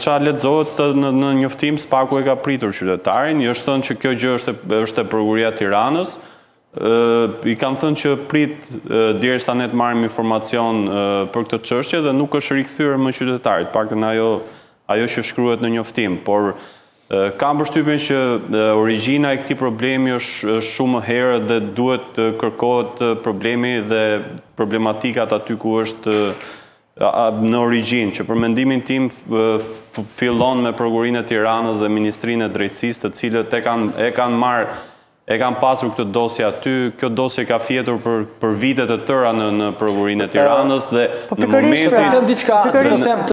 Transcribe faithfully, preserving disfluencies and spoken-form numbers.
Qa lexohet në, në njoftim spaku e ka pritur qytetarin, i është thënë që kjo gjë është, është e prokuria Tiranës, i kanë thënë që prit derisa ne të marrim informacion për këtë çështje dhe nuk është rikthyer më qytetarit, paktën ajo ajo që shkruhet në njoftim, por kam përshtypjen që origjina e këtij problemi është shumë më herët dhe duhet të kërkohet problemi dhe problematikat aty ku është në origjinë, që për mendimin tim fillon me Prokurinë e Tiranës dhe Ministrinë e Drejtësisë, të cilët e kanë e kanë marrë e kanë pasur këtë dosje aty. Kjo dosje ka fjetur për për vite të tëra në në Prokurinë e Tiranës dhe në momentin